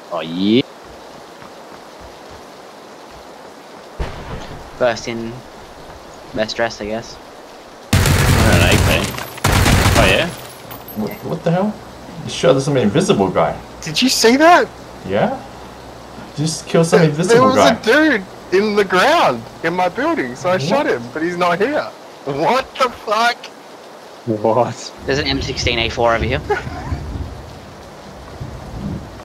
Oh yeah. First in, best dressed, I guess. An AK. Oh yeah? What the hell? You shot at some invisible guy. Did you see that? Yeah? Just kill some There invisible was guy. a dude in the ground in my building, so I shot him, but he's not here. What the fuck? What? There's an M16A4 over here.